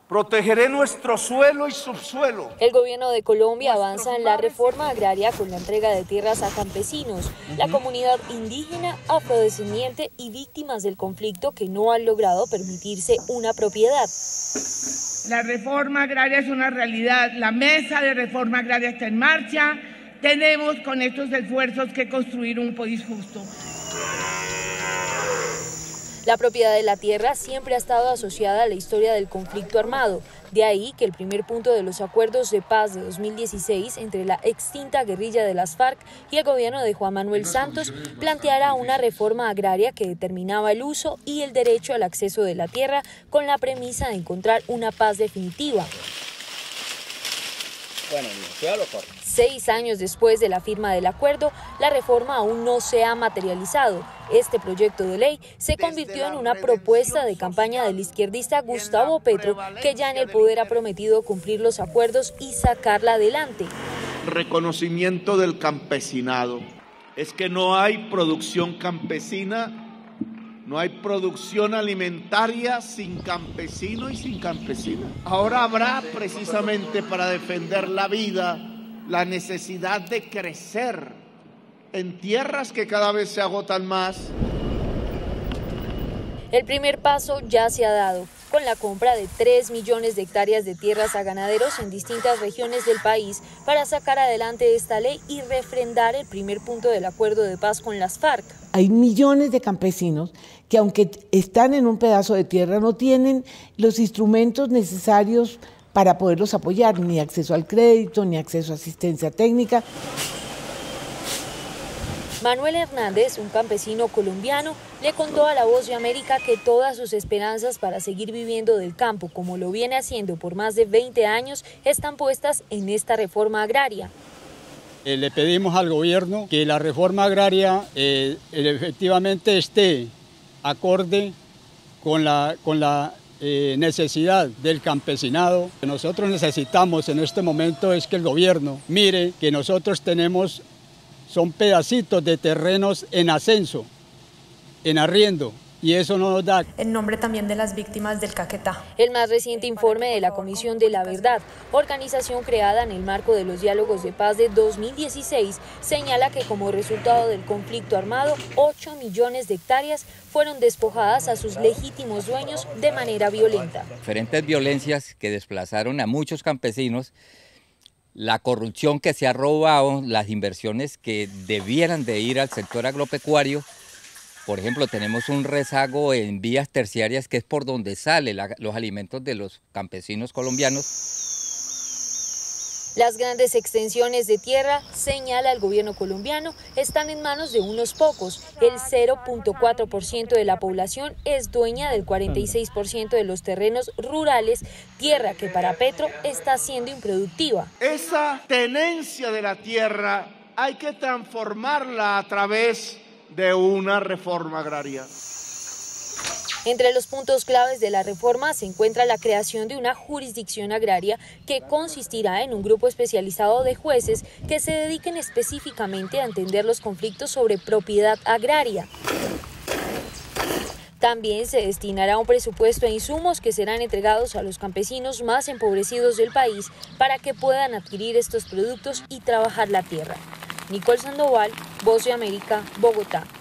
Protegeré nuestro suelo y subsuelo. El gobierno de Colombia avanza en la reforma agraria con la entrega de tierras a campesinos, la comunidad indígena, afrodescendiente y víctimas del conflicto que no han logrado permitirse una propiedad. La reforma agraria es una realidad, la mesa de reforma agraria está en marcha, tenemos con estos esfuerzos que construir un país justo. La propiedad de la tierra siempre ha estado asociada a la historia del conflicto armado, de ahí que el primer punto de los acuerdos de paz de 2016 entre la extinta guerrilla de las FARC y el gobierno de Juan Manuel Santos planteara una reforma agraria que determinaba el uso y el derecho al acceso de la tierra con la premisa de encontrar una paz definitiva. 6 años después de la firma del acuerdo, la reforma aún no se ha materializado. Este proyecto de ley se convirtió en una propuesta de campaña del izquierdista Gustavo Petro, que ya en el poder ha prometido cumplir los acuerdos y sacarla adelante. Reconocimiento del campesinado. Es que no hay producción campesina, no hay producción alimentaria sin campesino y sin campesina. Ahora habrá precisamente para defender la vida la necesidad de crecer en tierras que cada vez se agotan más. El primer paso ya se ha dado, con la compra de 3 millones de hectáreas de tierras a ganaderos en distintas regiones del país para sacar adelante esta ley y refrendar el primer punto del acuerdo de paz con las FARC. Hay millones de campesinos que, aunque están en un pedazo de tierra, no tienen los instrumentos necesarios para poderlos apoyar, ni acceso al crédito, ni acceso a asistencia técnica. Manuel Hernández, un campesino colombiano, le contó a La Voz de América que todas sus esperanzas para seguir viviendo del campo, como lo viene haciendo por más de 20 años, están puestas en esta reforma agraria. Le pedimos al gobierno que la reforma agraria efectivamente esté acorde con la necesidad del campesinado. Lo que nosotros necesitamos en este momento es que el gobierno mire que nosotros tenemos, son pedacitos de terrenos en ascenso, en arriendo, y eso no nos da. En nombre también de las víctimas del Caquetá. El más reciente informe de la Comisión de la Verdad, organización creada en el marco de los diálogos de paz de 2016, señala que como resultado del conflicto armado, 8 millones de hectáreas fueron despojadas a sus legítimos dueños de manera violenta. Diferentes violencias que desplazaron a muchos campesinos, la corrupción que se ha robado, las inversiones que debieran de ir al sector agropecuario. Por ejemplo, tenemos un rezago en vías terciarias que es por donde salen los alimentos de los campesinos colombianos. Las grandes extensiones de tierra, señala el gobierno colombiano, están en manos de unos pocos. El 0.4% de la población es dueña del 46% de los terrenos rurales, tierra que para Petro está siendo improductiva. Esa tenencia de la tierra hay que transformarla a través de una reforma agraria. Entre los puntos claves de la reforma se encuentra la creación de una jurisdicción agraria que consistirá en un grupo especializado de jueces que se dediquen específicamente a entender los conflictos sobre propiedad agraria. También se destinará un presupuesto e insumos que serán entregados a los campesinos más empobrecidos del país para que puedan adquirir estos productos y trabajar la tierra. Nicole Sandoval, Voz de América, Bogotá.